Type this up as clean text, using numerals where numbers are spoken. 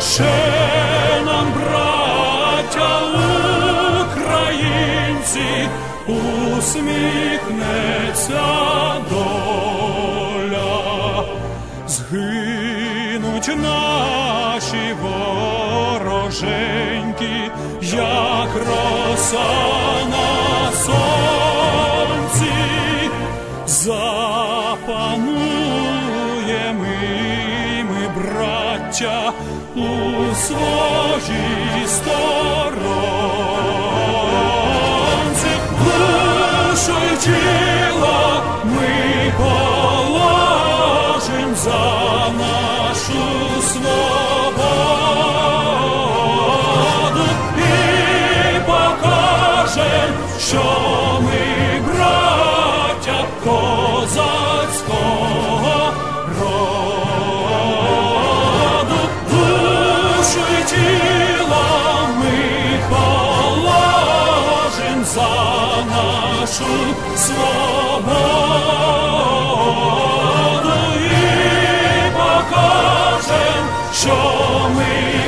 Ще нам, браття українці, усміхнеться доля. Згинуть наші вороженьки, як роса на сонці. Запануємо ми, браття, у своїй сторонці. Душу й тіло ми положим за нашу свободу і покажем, що ми браття козацького роду. Душу й тіло ми положим за нашу свободу і покажем, що ми